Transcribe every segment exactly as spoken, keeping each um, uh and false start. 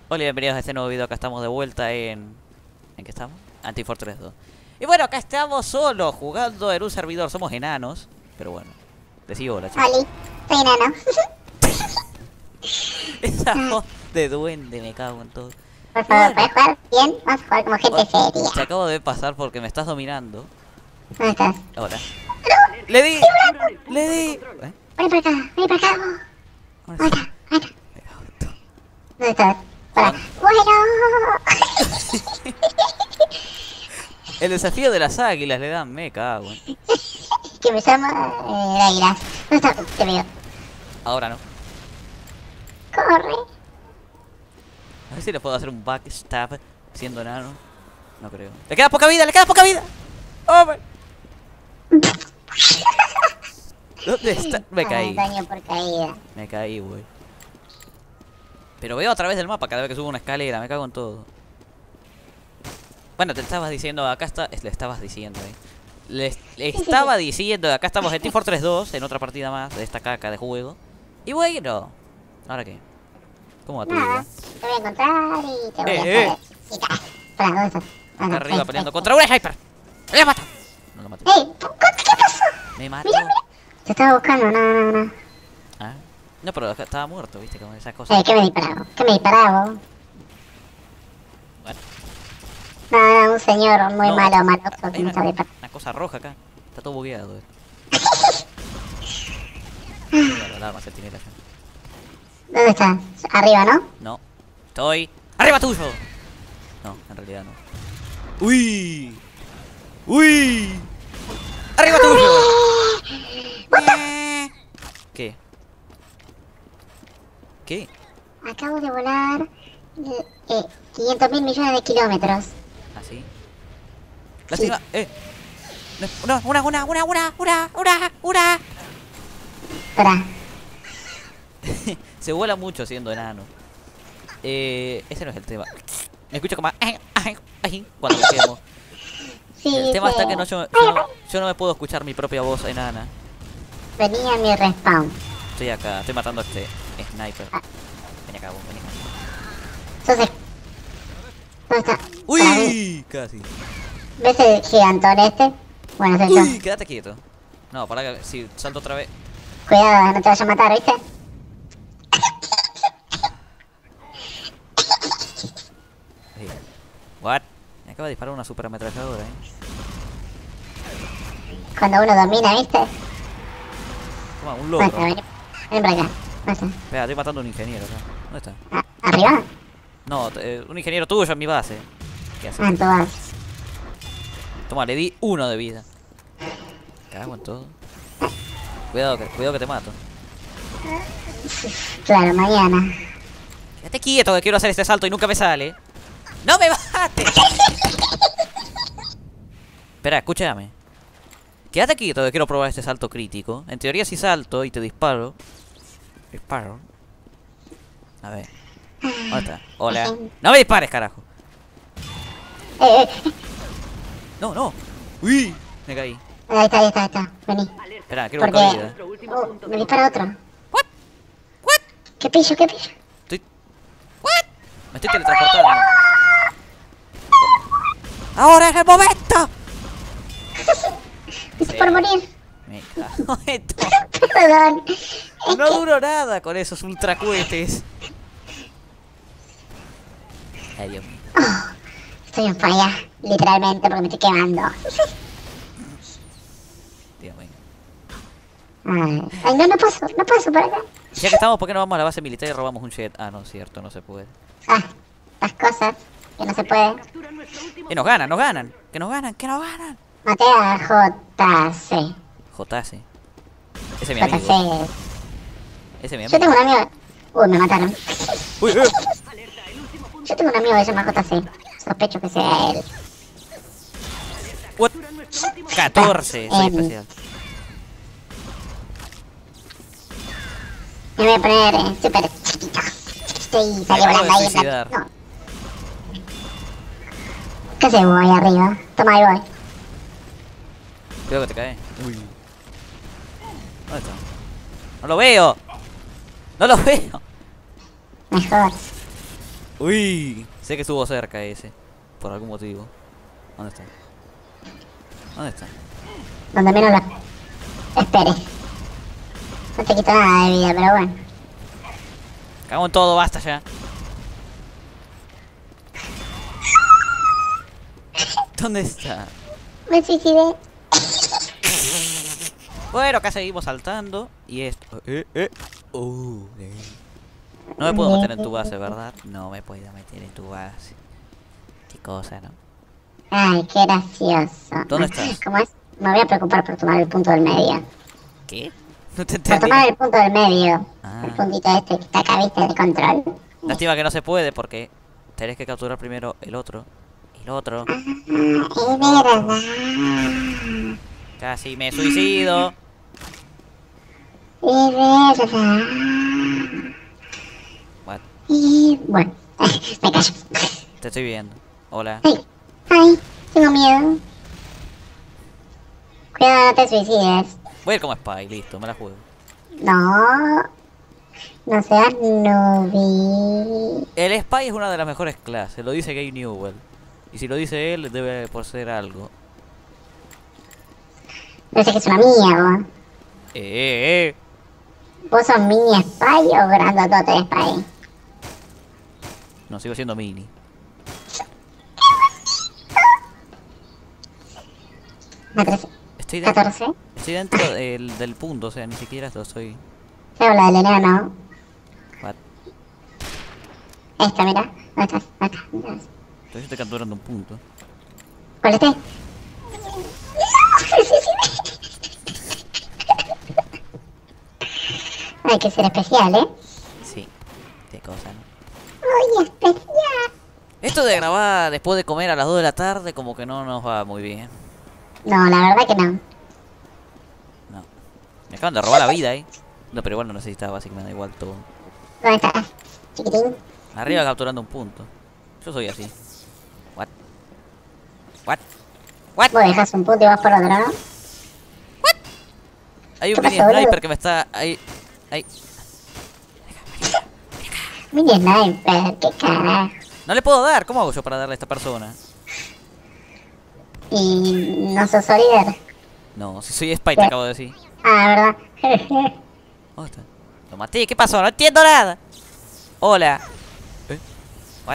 Hola y bienvenidos a este nuevo video. Acá estamos de vuelta en... ¿En qué estamos? Anti-Fortress dos. Y bueno, acá estamos solos jugando en un servidor. Somos enanos, pero bueno. Decí hola, chicos. Oli, soy enano. Esa voz de duende, me cago en todo. Por favor, Bueno. ¿puedes jugar bien? Vamos a jugar como gente Te seria. acabo de pasar porque me estás dominando. ¿Dónde estás? Hola. ¡Le di! ¡Le di! ¿Eh? Vení para acá, vení para acá. vos. Ahora Ahí sí. está, ahí está. Me cago en todo. ¿Dónde estás? Para. Bueno. El desafío de las águilas le dan, me cago en... Que me llama eh, Águilas. ¿Dónde está? Te veo. Ahora no. Corre. A ver si le puedo hacer un backstab siendo enano. No creo. ¡Le queda poca vida! ¡Le queda poca vida! ¡Oh, my! ¿Dónde está? Me Ah, caí. daño por caída. Me caí, güey. Pero veo a través del mapa cada vez que subo una escalera. Me cago en todo. Bueno, te estabas diciendo, acá está... Le estabas diciendo, eh. Le, le estaba diciendo, acá estamos en Team-Fortress dos, en otra partida más de esta caca de juego. Y bueno, ¿ahora qué? ¿Cómo va tu Nada, vida? te voy a encontrar y te voy Eh, a eh. hacer. Sí, ca- Pará, ¿dónde estás? Ah, Acá no, arriba ahí, peleando ahí. contra una sniper. ¡Le mata! No lo maté. ¡Ey! ¿Qué pasó? Me mató. Mira, mira. Te estaba buscando, no, no, no. Ah. No, pero acá estaba muerto, viste, con esas cosas. Eh, ¿qué me disparaba? ¿Qué me disparaba? Bueno. No, no, un señor muy No, malo, maloso hay que me una, está disparando. una cosa roja acá. Está todo bugueado, eh. Mira, la alarma sentinela acá. ¿Dónde estás? Arriba, ¿no? No. Estoy... ¡Arriba tuyo! No, en realidad no. ¡Uy! ¡Uy! ¡Arriba tuyo! ¿Qué? ¿Qué? Acabo de volar eh, eh, quinientos mil millones de kilómetros. ¿Así? ¡Lástima! ¡Eh! No, una, una, una, una, una, una, una. Espera. Se vuela mucho siendo enano. Eh, ese no es el tema. Me escucho como... ay, ay, ay, cuando me quemo. Sí, El tema dice, está que no, yo, yo, no, yo no me puedo escuchar mi propia voz enana. venía a mi respawn. Estoy acá, estoy matando a este sniper. Ven acá, vos, ven acá. Entonces, ¿dónde está? Para mí, ¡Uy! Casi. ¿ves el gigantón este? Bueno, soy ¡Uy! yo. Quédate quieto. No, para que si salto otra vez. Cuidado, no te vaya a matar, ¿viste? Eh, What? Me acaba de disparar una super ametralladora, eh. Cuando uno domina, ¿viste? Toma, un ¿Dónde logro. está? Ven, ven para acá. ¿Dónde está? Espera, estoy matando a un ingeniero acá. ¿Dónde está? Ah, ¿arriba? No, eh, un ingeniero tuyo en mi base. ¿Qué haces? Ah, en tu base. Toma, le di uno de vida. Cago en todo. Cuidado que, cuidado que te mato. Claro, mañana. Quédate quieto que quiero hacer este salto y nunca me sale. ¡No me mates! Espera, escúchame. Quédate quieto que quiero probar este salto crítico. En teoría si salto y te disparo. Disparo. A ver. ¿Dónde está? Hola. No me dispares, carajo. Eh, eh, No, no. Uy, me caí. ahí está, ahí está, ahí está. Vení. Espera, quiero Porque... buscar vida. Oh, me dispara otro. What? What? ¿Qué pillo, qué pillo? Estoy... What? Me estoy teletransportando. ¡Ahora es el momento! Estoy por morir. Me cago en todo. Perdón. Es No que... duró nada con esos ultracohetes. Ay, Dios mío. Oh, estoy en falla, literalmente, porque me estoy quemando. Dios mío. Ay, ay, no, no paso, no paso por acá. Ya que estamos, ¿por qué no vamos a la base militar y robamos un jet? Ah, no, cierto, no se puede. Ah, las cosas que no se puede. Y nos ganan, nos ganan. Que nos ganan, que nos ganan. Maté a J C. J C. Ese es mi amigo. J C. Ese es mi Yo tengo amigo. un amigo... Uy, me mataron. Uy, eh. Yo tengo un amigo que se llama J C. Sospecho que sea él. What? catorce, soy Em. especial. Me voy a poner eh, súper chiquito. Estoy salió Me acabo volando de ahí. en plan- suicidar. No. ¿Qué haces vos ahí arriba? Toma, ahí voy. Cuidado que te cae. Uy. ¿Dónde está? ¡No lo veo! ¡No lo veo! Mejor. Uy, sé que estuvo cerca ese. Por algún motivo. ¿Dónde está? ¿Dónde está? Donde menos lo esperes. No te quito nada de vida, pero bueno. Cago en todo, basta ya. ¿Dónde está? Me suicidé. Bueno, acá seguimos saltando. Y esto. Eh, eh. Uh, eh. No me puedo meter en tu base, ¿verdad? No me puedo meter en tu base. Qué cosa, ¿no? Ay, qué gracioso. ¿Dónde estás? ¿Cómo es? Me voy a preocupar por tomar el punto del medio. ¿Qué? No te Por entendí. tomar el punto del medio. Ah. El puntito este que está acá, viste, de control. Lástima que no se puede porque tenés que capturar primero el otro. El otro. Ah, es verdad. Casi me suicido. Es verdad. What? Y bueno, me callo. Te estoy viendo. Hola. Ay, ay, tengo miedo. Cuidado, no te suicides. Voy a ir como Spy, listo, me la juego. No, no seas noob. El Spy es una de las mejores clases, lo dice Gabe Newell. Y si lo dice él, debe por ser algo. Parece que es una mía, vos. Eh, eh, eh. ¿Vos sos mini spy o grandotote spy? No, sigo siendo mini. Estoy, de- catorce. estoy dentro del, del punto, o sea, ni siquiera lo soy. Se habla del enano. What? Esta, mira. ¿Dónde estás? ¿Dónde estás? ¿Dónde estás? Entonces estoy capturando un punto. ¿Cuál este? Hay que ser especial, ¿eh? Sí, qué cosa, ¿no? Muy especial. Esto de grabar después de comer a las dos de la tarde como que no nos va muy bien. No, la verdad que no. No. Me acaban de robar la vida, ¿eh? No, pero igual no necesitaba, así que me da igual todo. ¿Dónde estás? Chiquitín. Arriba capturando un punto. Yo soy así. What? What? What? Vos dejas un punto y vas por otro, ¿no? Hay un ¿Qué mini pasó, boludo? sniper que me está ahí. Ahí. Mini sniper, qué carajo. No le puedo dar. ¿Cómo hago yo para darle a esta persona? Y no sos Oliver. No, si soy Spy te acabo de decir. Ah, ¿verdad? ¿Dónde está? Lo maté. ¿Qué pasó? No entiendo nada. Hola. ¿Eh? What?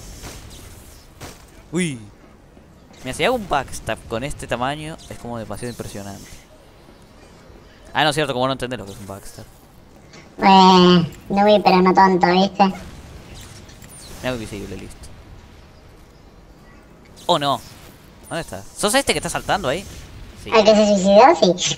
Uy. Mira, si hago un backstab con este tamaño es como demasiado impresionante. Ah, no es cierto, como no entender lo que es un backstab. Eh, no vi, pero no tonto, ¿viste? Me hago invisible, listo. Oh no. ¿Dónde estás? ¿Sos este que está saltando ahí? Sí. ¿Al que se suicidó? Sí.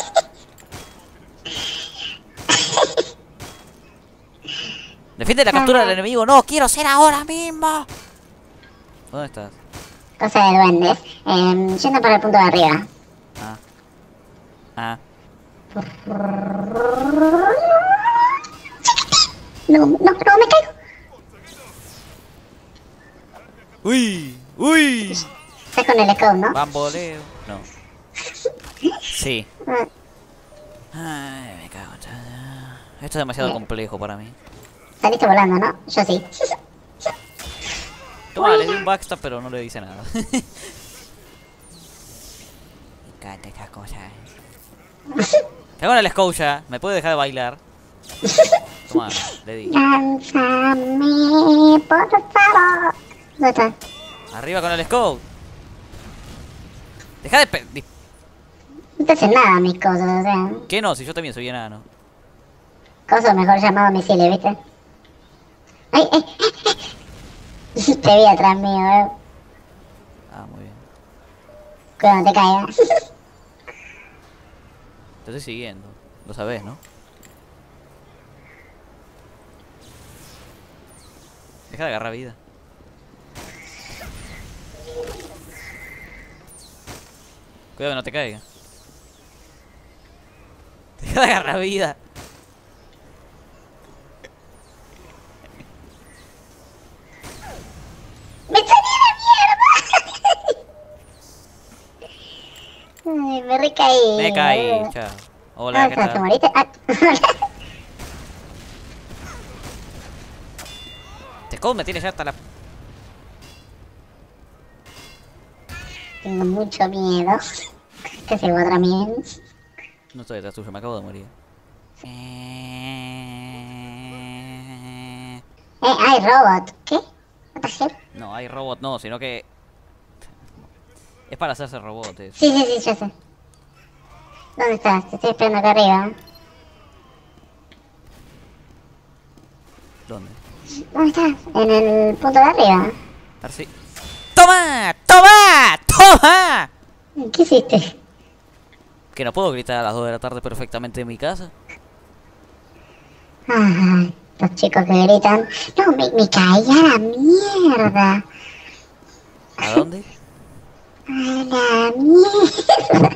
Defiende la captura del enemigo. No, quiero ser ahora mismo. ¿Dónde estás? Cosa de duendes. Eh, yendo para el punto de arriba. Ah. Ah. No, no, no, me caigo. Uy. Uy. Estás con el scout, ¿no? Bamboleo. No. Sí. Ah, Ay, me cago en todo. Esto es demasiado complejo para mí. saliste volando, ¿no? Yo sí. Toma, le di un backstab, pero no le dice nada. Me encanta esta cosa. Cago en el escucha. ¿Me puede dejar de bailar? Toma, le di. Lánzame, por favor. ¿Dónde estás? Arriba con el scout. Deja de... pe- di- No te hacen nada mis cosas, o sea. ¿Qué no? Si yo también soy enano. Cosas mejor llamado misiles, ¿viste? ¡Ay, ay, ay, ay! Te vi atrás mío, eh. Ah, muy bien. Cuidado, no te caigas. Te estoy siguiendo. Lo sabés, ¿no? Deja de agarrar vida. Cuidado que no te caiga. Deja de agarrar vida. ¡Me salí de mierda! Ay, me recaí. Me caí. boludo. Chao. ¿Dónde Hola, ¿qué estás? ¿Te tal? moriste? Ah. Te Scout me tiene ya hasta la... Tengo mucho miedo. Que se va también. No estoy detrás tuyo, me acabo de morir. Eh... Eh, hay robot. ¿Qué? What the hell? No, hay robot no, sino que... Es para hacerse robotes. Sí, sí, sí, yo sé. ¿Dónde estás? Te estoy esperando acá arriba. ¿Dónde? ¿Dónde estás? En el punto de arriba. A ver si... ¡Toma! ¡Toma! ¡Toma! ¿Qué hiciste? Que no puedo gritar a las dos de la tarde perfectamente en mi casa. Ay, los chicos que gritan. No, me, me caí a la mierda. ¿A dónde? A la mierda.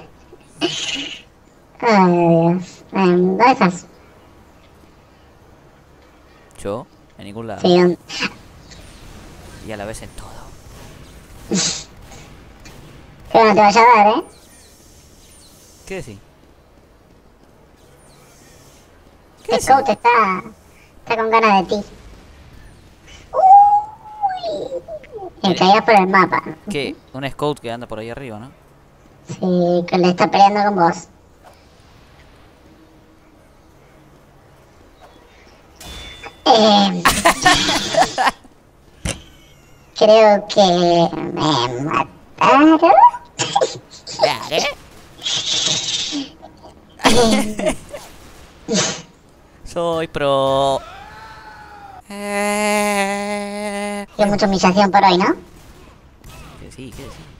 Ay, Dios. Um, ¿Dónde estás? Yo, en ningún lado. Sí, ¿dónde? Y a la vez en todo. Que no te vaya a dar, ¿eh? ¿Qué decís? ¿Qué decís? Scout está, está con ganas de ti. Uy. Y caías por el mapa. ¿Qué? Un scout que anda por ahí arriba, ¿no? Sí, que le está peleando con vos. Eh, creo que me mataron. Claro. Soy pro. Eh... Qué mucha humillación por hoy, ¿no? Que sí, que sí.